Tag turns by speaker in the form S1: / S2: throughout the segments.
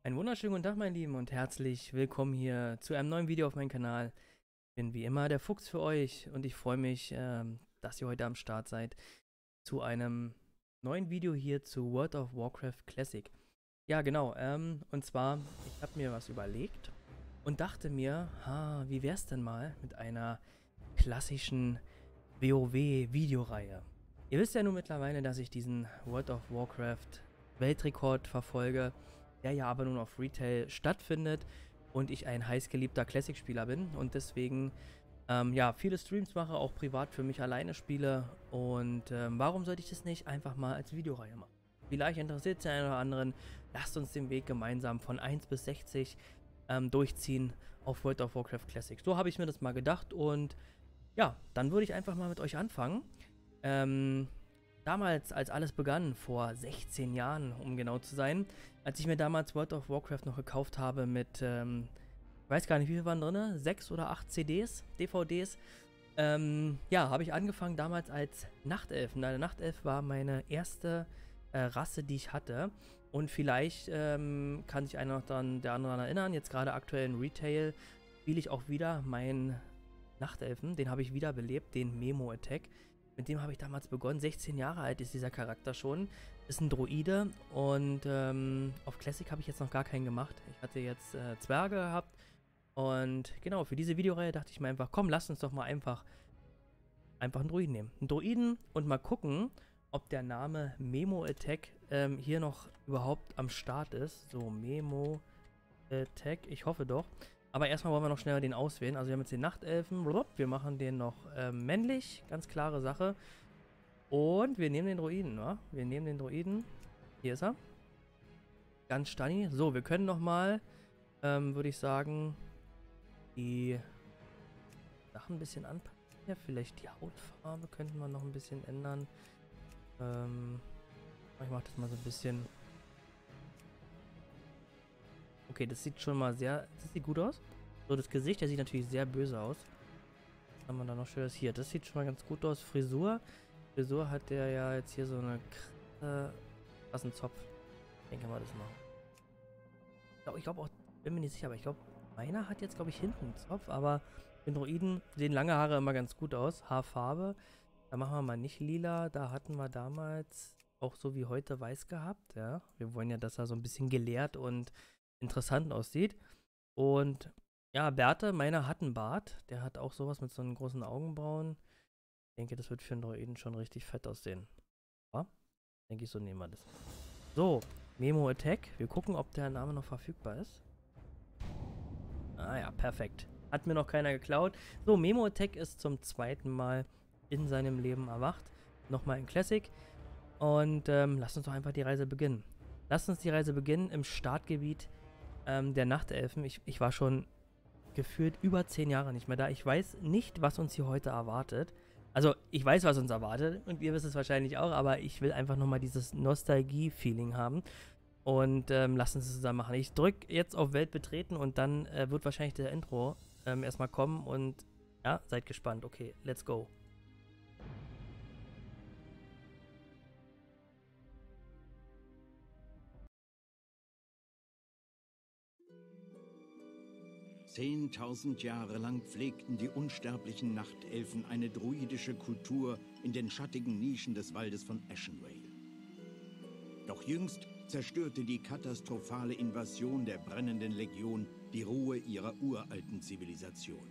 S1: Einen wunderschönen guten Tag, meine Lieben, und herzlich willkommen hier zu einem neuen Video auf meinem Kanal. Ich bin wie immer der Fuchs für euch und ich freue mich, dass ihr heute am Start seid zu einem neuen Video hier zu World of Warcraft Classic. Ja, genau, und zwar, ich habe mir was überlegt und dachte mir, wie wär's denn mal mit einer klassischen WoW-Videoreihe? Ihr wisst ja nun mittlerweile, dass ich diesen World of Warcraft Weltrekord verfolge, der ja aber nun auf Retail stattfindet und ich ein heißgeliebter Classic-Spieler bin und deswegen ja, viele Streams mache, auch privat für mich alleine spiele und warum sollte ich das nicht einfach mal als Videoreihe machen? Vielleicht interessiert es den einen oder anderen, lasst uns den Weg gemeinsam von 1 bis 60 durchziehen auf World of Warcraft Classic. So habe ich mir das mal gedacht und ja, dann würde ich einfach mal mit euch anfangen. Ähm, Damals, als alles begann, vor 16 Jahren, um genau zu sein, als ich mir damals World of Warcraft noch gekauft habe mit, ich weiß gar nicht, wie viel waren drin, 6 oder 8 CDs, DVDs, ja, habe ich angefangen damals als Nachtelf. Und eine Nachtelf war meine erste Rasse, die ich hatte. Und vielleicht kann sich einer noch dann der andere daran erinnern, jetzt gerade aktuell in Retail spiele ich auch wieder meinen Nachtelfen, den habe ich wiederbelebt, den Memo Attack. Mit dem habe ich damals begonnen. 16 Jahre alt ist dieser Charakter schon. Ist ein Droide und auf Classic habe ich jetzt noch gar keinen gemacht. Ich hatte jetzt Zwerge gehabt und genau, für diese Videoreihe dachte ich mir einfach, komm, lass uns doch mal einfach einen Droiden nehmen. Einen Droiden und mal gucken, ob der Name Memo Attack hier noch überhaupt am Start ist. So, Memo Attack, ich hoffe doch. Aber erstmal wollen wir noch schneller den auswählen. Also wir haben jetzt den Nachtelfen. Wir machen den noch männlich. Ganz klare Sache. Und wir nehmen den Druiden, ne? Wir nehmen den Druiden. Hier ist er. Ganz stunny. So, wir können nochmal, würde ich sagen, die Sachen ein bisschen anpassen. Ja, vielleicht die Hautfarbe könnten wir noch ein bisschen ändern. Ich mache das mal so ein bisschen. Okay, das sieht schon mal sehr... Das sieht gut aus. So, das Gesicht, der sieht natürlich sehr böse aus. Was haben wir da noch schönes? Hier, das sieht schon mal ganz gut aus. Frisur. Frisur hat der ja jetzt hier so eine krassen Zopf. Ich denke mal, das machen. Ich glaube auch... Bin mir nicht sicher, aber ich glaube, meiner hat jetzt, glaube ich, hinten einen Zopf. Aber den Droiden sehen lange Haare immer ganz gut aus. Haarfarbe. Da machen wir mal nicht lila. Da hatten wir damals auch so wie heute weiß gehabt. Ja, wir wollen ja, dass er so ein bisschen gelehrt und interessant aussieht. Und ja, Berthe, meiner hat einen Bart. Der hat auch sowas mit so einen großen Augenbrauen. Ich denke, das wird für einen Droiden schon richtig fett aussehen. Ja? Denke ich, so nehmen wir das. So, Memo Attack. Wir gucken, ob der Name noch verfügbar ist. Ah ja, perfekt. Hat mir noch keiner geklaut. So, Memo Attack ist zum zweiten Mal in seinem Leben erwacht. Nochmal in Classic. Und lasst uns doch einfach die Reise beginnen. Lasst uns die Reise beginnen im Startgebiet der Nachtelfen. Ich war schon gefühlt über 10 Jahre nicht mehr da. Ich weiß nicht, was uns hier heute erwartet. Also, ich weiß, was uns erwartet und ihr wisst es wahrscheinlich auch, aber ich will einfach nochmal dieses Nostalgie-Feeling haben. Und lasst uns das zusammen machen. Ich drücke jetzt auf Welt betreten und dann wird wahrscheinlich der Intro erstmal kommen und ja, seid gespannt. Okay, let's go.
S2: Zehntausend Jahre lang pflegten die unsterblichen Nachtelfen eine druidische Kultur in den schattigen Nischen des Waldes von Ashenvale. Doch jüngst zerstörte die katastrophale Invasion der brennenden Legion die Ruhe ihrer uralten Zivilisation.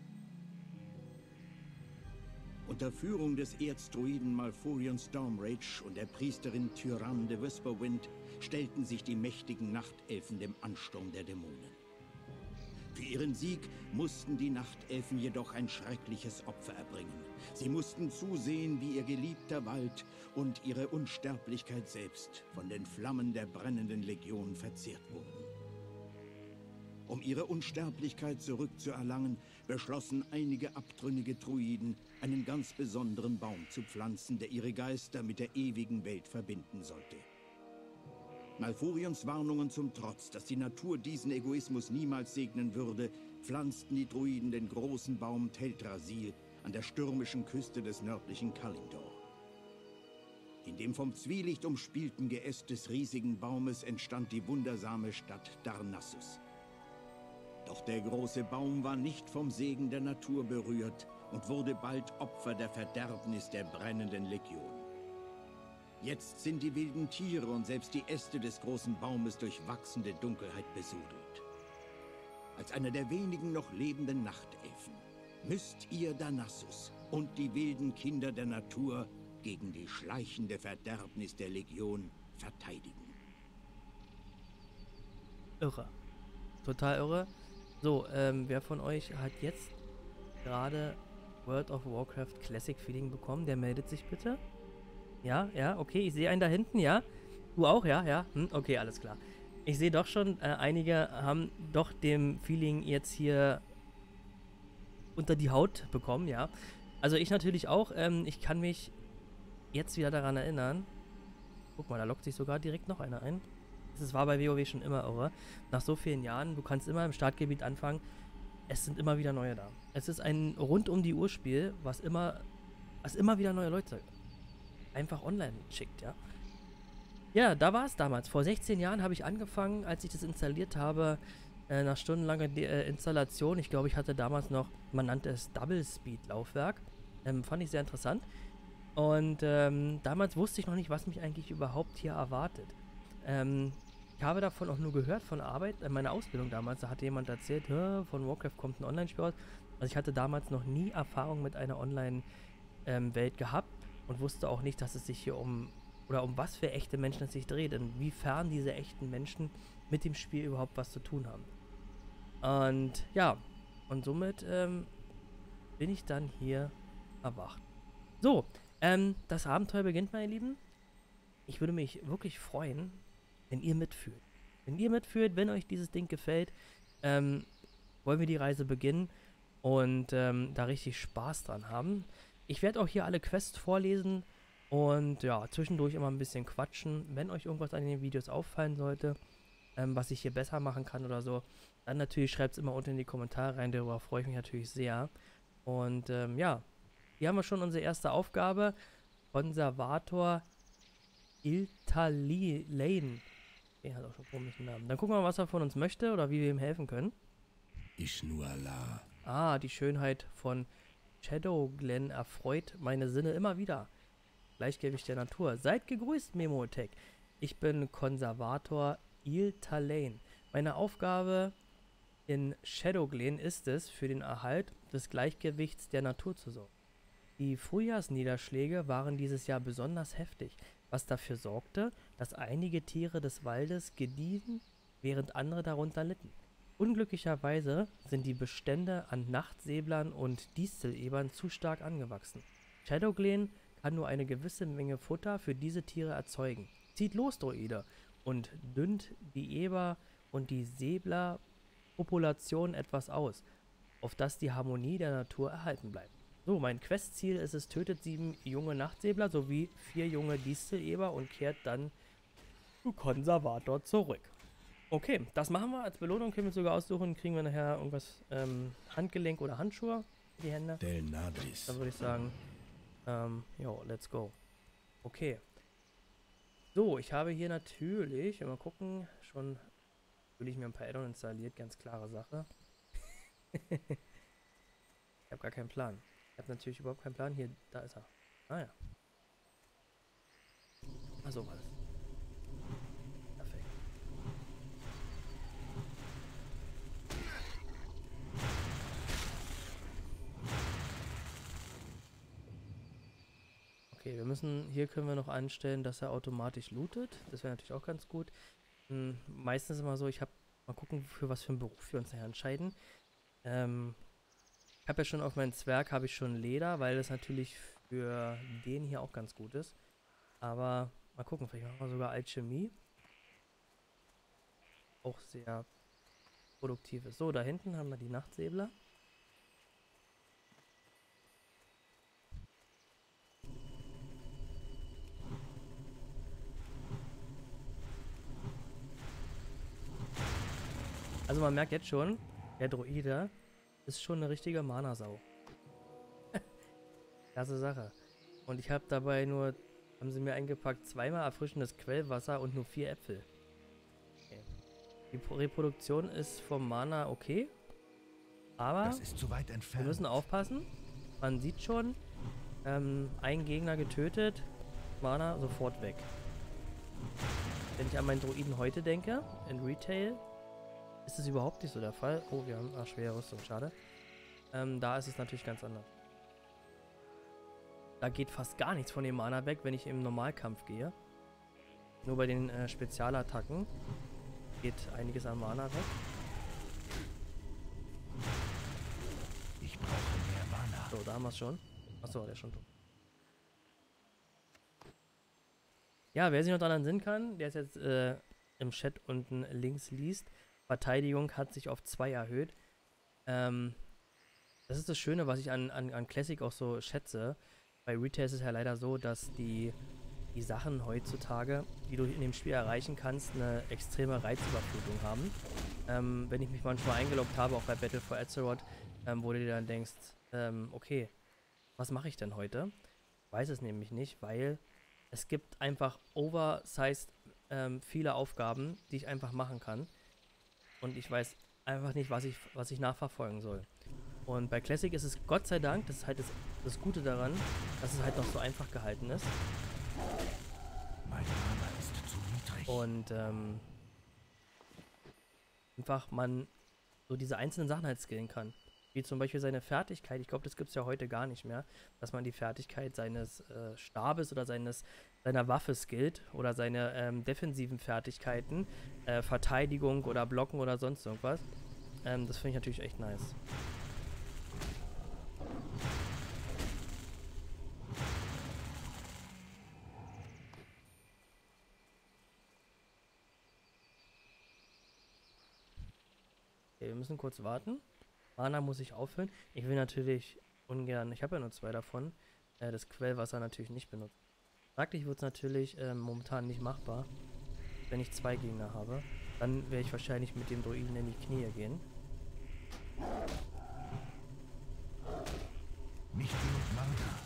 S2: Unter Führung des Erzdruiden Malfurion Stormrage und der Priesterin Tyrann de Whisperwind stellten sich die mächtigen Nachtelfen dem Ansturm der Dämonen. Für ihren Sieg mussten die Nachtelfen jedoch ein schreckliches Opfer erbringen. Sie mussten zusehen, wie ihr geliebter Wald und ihre Unsterblichkeit selbst von den Flammen der brennenden Legion verzehrt wurden. Um ihre Unsterblichkeit zurückzuerlangen, beschlossen einige abtrünnige Druiden, einen ganz besonderen Baum zu pflanzen, der ihre Geister mit der ewigen Welt verbinden sollte. Malfurions Warnungen zum Trotz, dass die Natur diesen Egoismus niemals segnen würde, pflanzten die Druiden den großen Baum Teldrassil an der stürmischen Küste des nördlichen Kalimdor. In dem vom Zwielicht umspielten Geäst des riesigen Baumes entstand die wundersame Stadt Darnassus. Doch der große Baum war nicht vom Segen der Natur berührt und wurde bald Opfer der Verderbnis der brennenden Legion. Jetzt sind die wilden Tiere und selbst die Äste des großen Baumes durch wachsende Dunkelheit besudelt. Als einer der wenigen noch lebenden Nachtelfen müsst ihr Darnassus und die wilden Kinder der Natur gegen die schleichende Verderbnis der Legion verteidigen.
S1: Irre. Total irre. So, wer von euch hat jetzt gerade World of Warcraft Classic Feeling bekommen? Der meldet sich bitte. Ja, ja, okay, ich sehe einen da hinten, ja. Du auch, ja, ja. Okay, alles klar. Ich sehe doch schon, einige haben doch dem Feeling jetzt hier unter die Haut bekommen, ja. Also ich natürlich auch. Ich kann mich jetzt wieder daran erinnern. Guck mal, da lockt sich sogar direkt noch einer ein. Das war bei WoW schon immer irre. Nach so vielen Jahren, du kannst immer im Startgebiet anfangen. Es sind immer wieder neue da. Es ist ein rund um die Uhr Spiel, was immer wieder neue Leute einfach online schickt, ja. Ja, da war es damals. Vor 16 Jahren habe ich angefangen, als ich das installiert habe, nach stundenlanger Installation. Ich glaube, ich hatte damals noch, man nannte es Double Speed Laufwerk. Fand ich sehr interessant. Und damals wusste ich noch nicht, was mich eigentlich überhaupt hier erwartet. Ich habe davon auch nur gehört, von Arbeit, meiner Ausbildung damals, da hat jemand erzählt, von Warcraft kommt ein Online-Spiel raus. Also ich hatte damals noch nie Erfahrung mit einer Online-Welt gehabt und wusste auch nicht, dass es sich hier um was für echte Menschen es sich dreht, inwiefern diese echten Menschen mit dem Spiel überhaupt was zu tun haben. Und ja, und somit bin ich dann hier erwacht. So, das Abenteuer beginnt, meine Lieben. Ich würde mich wirklich freuen, wenn ihr mitführt. Wenn ihr mitführt, wenn euch dieses Ding gefällt, wollen wir die Reise beginnen und da richtig Spaß dran haben. Ich werde auch hier alle Quests vorlesen und ja, zwischendurch immer ein bisschen quatschen. Wenn euch irgendwas an den Videos auffallen sollte, was ich hier besser machen kann oder so, dann natürlich schreibt es immer unten in die Kommentare rein, darüber freue ich mich natürlich sehr. Und ja, hier haben wir schon unsere erste Aufgabe. Konservator Iltalane. Der hat auch schon einen komischen Namen. Dann gucken wir mal, was er von uns möchte oder wie wir ihm helfen können.
S3: Ishnuala.
S1: Ah, die Schönheit von Shadowglen erfreut meine Sinne immer wieder. Gleichgewicht der Natur. Seid gegrüßt, Memotech. Ich bin Konservator Iltalane. Meine Aufgabe in Shadowglen ist es, für den Erhalt des Gleichgewichts der Natur zu sorgen. Die Frühjahrsniederschläge waren dieses Jahr besonders heftig, was dafür sorgte, dass einige Tiere des Waldes gediehen, während andere darunter litten. Unglücklicherweise sind die Bestände an Nachtsäblern und Distelebern zu stark angewachsen. Shadowglen kann nur eine gewisse Menge Futter für diese Tiere erzeugen. Zieht los, Droide, und dünnt die Eber und die Säblerpopulation etwas aus, auf dass die Harmonie der Natur erhalten bleibt. So, mein Questziel ist es, tötet 7 junge Nachtsäbler sowie 4 junge Disteleber und kehrt dann zu Konservator zurück. Okay, das machen wir. Als Belohnung können wir uns sogar aussuchen, kriegen wir nachher irgendwas, Handgelenk oder Handschuhe für die Hände.
S3: Del Nadris.
S1: Dann würde ich sagen, jo, let's go. Okay. So, ich habe hier natürlich, mal gucken, schon natürlich mir ein paar Add-on installiert, ganz klare Sache. Ich habe gar keinen Plan. Ich habe natürlich überhaupt keinen Plan. Hier, da ist er. Ah ja. Ah, so war das. Perfekt. Okay, wir müssen, hier können wir noch einstellen, dass er automatisch lootet. Das wäre natürlich auch ganz gut. Meistens immer so, ich habe, mal gucken, für was für einen Beruf wir uns nachher entscheiden. Ich habe ja schon auf meinen Zwerg, habe ich schon Leder, weil das natürlich für den hier auch ganz gut ist. Aber mal gucken, vielleicht machen wir sogar Alchemie. Auch sehr produktiv ist. So, da hinten haben wir die Nachtsäbler. Also man merkt jetzt schon, der Droide ist schon eine richtige Mana-Sau. Klasse Sache. Und ich habe dabei nur Haben sie mir eingepackt, 2-mal erfrischendes Quellwasser und nur 4 Äpfel. Okay. Die Reproduktion ist vom Mana okay. Aber
S3: Das ist zu weit
S1: wir
S3: entfernt.
S1: müssen aufpassen. Man sieht schon, ein Gegner getötet, Mana sofort weg. Wenn ich an meinen Druiden heute denke, in Retail, ist es überhaupt nicht so der Fall. Oh, wir haben eine schwere Rüstung, schade. Da ist es natürlich ganz anders. Da geht fast gar nichts von dem Mana weg, wenn ich im Normalkampf gehe. Nur bei den Spezialattacken geht einiges an Mana weg.
S3: Ich brauche mehr Mana.
S1: So, da haben wir es schon. Achso, der ist schon tot. Ja, wer sich noch daran entsinnen kann, der es jetzt im Chat unten links liest. Verteidigung hat sich auf 2 erhöht. Das ist das Schöne, was ich an Classic auch so schätze. Bei Retail ist es ja leider so, dass die Sachen heutzutage, die du in dem Spiel erreichen kannst, eine extreme Reizüberflutung haben. Wenn ich mich manchmal eingeloggt habe, auch bei Battle for Azeroth, wo du dir dann denkst, okay, was mache ich denn heute? Ich weiß es nämlich nicht, weil es gibt einfach oversized viele Aufgaben, die ich einfach machen kann. Und ich weiß einfach nicht, was ich nachverfolgen soll. Und bei Classic ist es Gott sei Dank, das ist halt das Gute daran, dass es halt noch so einfach gehalten ist.
S3: Mein Mana ist zu niedrig.
S1: Und einfach man so diese einzelnen Sachen halt skillen kann. Wie zum Beispiel seine Fertigkeit, ich glaube, das gibt es ja heute gar nicht mehr, dass man die Fertigkeit seines Stabes oder seiner Waffe skillt oder seine defensiven Fertigkeiten, Verteidigung oder Blocken oder sonst irgendwas. Das finde ich natürlich echt nice. Okay, wir müssen kurz warten. Mana muss ich auffüllen. Ich will natürlich ungern, ich habe ja nur 2 davon, das Quellwasser natürlich nicht benutzen. Praktisch wird es natürlich momentan nicht machbar, wenn ich 2 Gegner habe. Dann werde ich wahrscheinlich mit dem Druiden in die Knie gehen.
S3: Nicht genug Mana.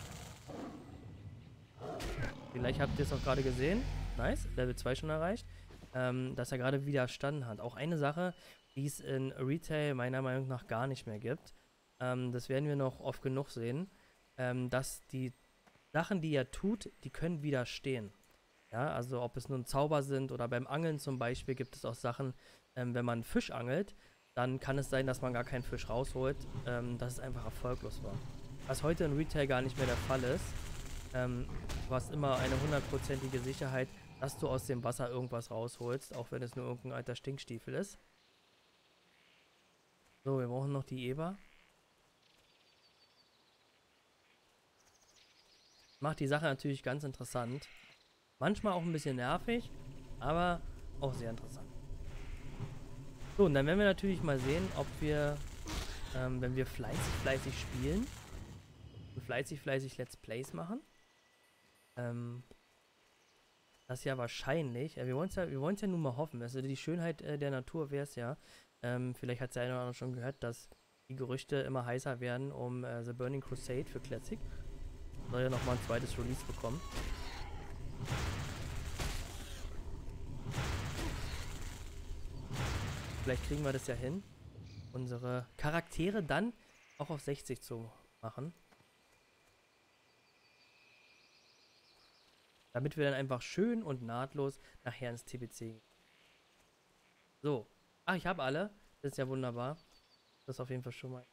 S1: Vielleicht habt ihr es auch gerade gesehen. Nice, Level 2 schon erreicht. Dass er gerade widerstanden hat. Auch eine Sache, die es in Retail meiner Meinung nach gar nicht mehr gibt. Das werden wir noch oft genug sehen. Dass die Sachen, die er tut, die können widerstehen. Ja, also ob es nun Zauber sind oder beim Angeln zum Beispiel gibt es auch Sachen, wenn man Fisch angelt, dann kann es sein, dass man gar keinen Fisch rausholt, dass es einfach erfolglos war. Was heute in Retail gar nicht mehr der Fall ist. Du hast immer eine 100%ige Sicherheit, dass du aus dem Wasser irgendwas rausholst, auch wenn es nur irgendein alter Stinkstiefel ist. So, wir brauchen noch die Eber. Macht die Sache natürlich ganz interessant. Manchmal auch ein bisschen nervig, aber auch sehr interessant. So, und dann werden wir natürlich mal sehen, ob wir, wenn wir fleißig spielen und fleißig Let's Plays machen, das ja wahrscheinlich, wir wollen es ja nun mal hoffen, also die Schönheit der Natur wäre es ja, vielleicht hat es ja einer oder andere schon gehört, dass die Gerüchte immer heißer werden um The Burning Crusade für Classic. Soll ja nochmal ein zweites Release bekommen. Vielleicht kriegen wir das ja hin, unsere Charaktere dann auch auf 60 zu machen. Damit wir dann einfach schön und nahtlos nachher ins TBC gehen. So. Ach, ich habe alle. Das ist ja wunderbar. Das ist auf jeden Fall schon mal.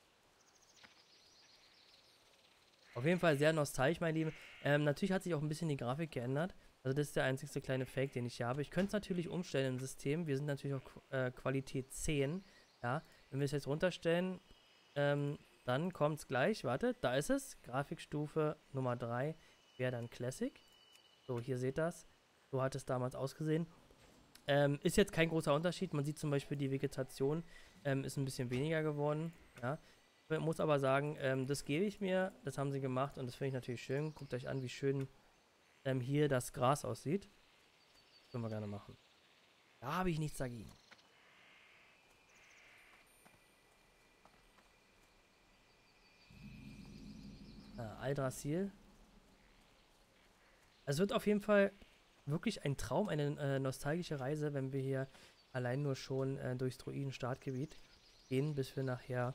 S1: Auf jeden Fall sehr nostalgisch, mein Lieben. Natürlich hat sich auch ein bisschen die Grafik geändert. Also das ist der einzigste kleine Fake, den ich hier habe. Ich könnte es natürlich umstellen im System. Wir sind natürlich auf Qualität 10. Ja, wenn wir es jetzt runterstellen, dann kommt es gleich. Warte, da ist es. Grafikstufe Nummer 3 wäre dann Classic. So, hier seht ihr das. So hat es damals ausgesehen. Ist jetzt kein großer Unterschied. Man sieht zum Beispiel, die Vegetation ist ein bisschen weniger geworden. Ja. Ich muss aber sagen, das gebe ich mir. Das haben sie gemacht und das finde ich natürlich schön. Guckt euch an, wie schön hier das Gras aussieht. Das können wir gerne machen. Da habe ich nichts dagegen. Aldrassil. Es wird auf jeden Fall wirklich ein Traum, eine nostalgische Reise, wenn wir hier allein nur schon durchs Druiden-Startgebiet gehen, bis wir nachher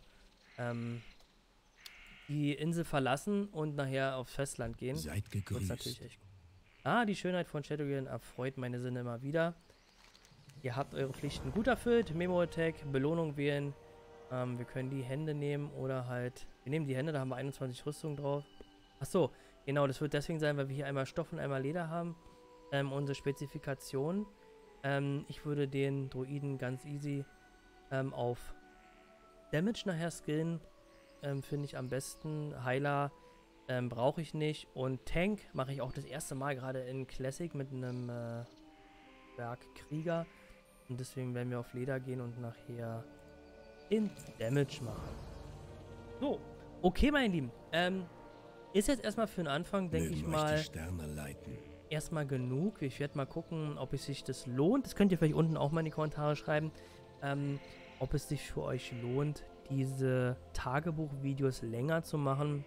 S1: die Insel verlassen und nachher aufs Festland gehen.
S2: Seid
S1: Wird's
S2: gegrüßt.
S1: natürlich echt gut. Die Schönheit von Shadowglen erfreut meine Sinne immer wieder. Ihr habt eure Pflichten gut erfüllt. Memo-Attack, Belohnung wählen. Wir können die Hände nehmen oder halt... Wir nehmen die Hände, da haben wir 21 Rüstungen drauf. Achso, genau, das wird deswegen sein, weil wir hier einmal Stoff und einmal Leder haben. Unsere Spezifikation. Ich würde den Druiden ganz easy auf Damage nachher skillen. Finde ich am besten. Heiler brauche ich nicht. Und Tank mache ich auch das erste Mal gerade in Classic mit einem Bergkrieger. Und deswegen werden wir auf Leder gehen und nachher den Damage machen. So, okay, meine Lieben. Ist jetzt erstmal für den Anfang, denke ich mal,
S2: Sterne leiten.
S1: erstmal genug. Ich werde mal gucken, ob es sich das lohnt. Das könnt ihr vielleicht unten auch mal in die Kommentare schreiben. Ob es sich für euch lohnt, diese Tagebuchvideos länger zu machen.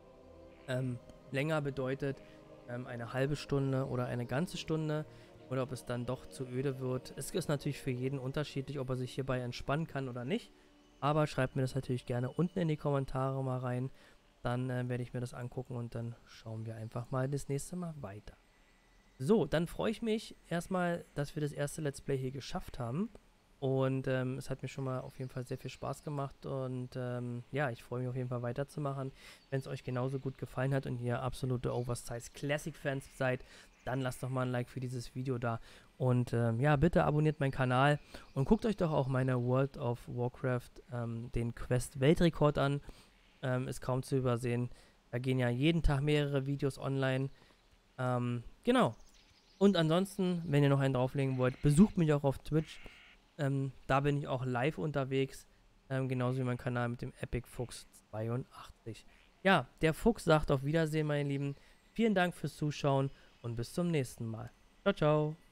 S1: Länger bedeutet eine halbe Stunde oder eine ganze Stunde. Oder ob es dann doch zu öde wird. Es ist natürlich für jeden unterschiedlich, ob er sich hierbei entspannen kann oder nicht. Aber schreibt mir das natürlich gerne unten in die Kommentare mal rein. Dann werde ich mir das angucken und dann schauen wir einfach mal das nächste Mal weiter. So, dann freue ich mich erstmal, dass wir das erste Let's Play hier geschafft haben. Und es hat mir schon mal auf jeden Fall sehr viel Spaß gemacht. Und ja, ich freue mich auf jeden Fall weiterzumachen. Wenn es euch genauso gut gefallen hat und ihr absolute Oversize Classic Fans seid, dann lasst doch mal ein Like für dieses Video da. Und ja, bitte abonniert meinen Kanal und guckt euch doch auch meine World of Warcraft, den Quest Weltrekord an. Ist kaum zu übersehen. Da gehen ja jeden Tag mehrere Videos online. Genau. Und ansonsten, wenn ihr noch einen drauflegen wollt, besucht mich auch auf Twitch. Da bin ich auch live unterwegs. Genauso wie mein Kanal mit dem Epic Fuchs 82. Ja, der Fuchs sagt auf Wiedersehen, meine Lieben. Vielen Dank fürs Zuschauen und bis zum nächsten Mal. Ciao, ciao.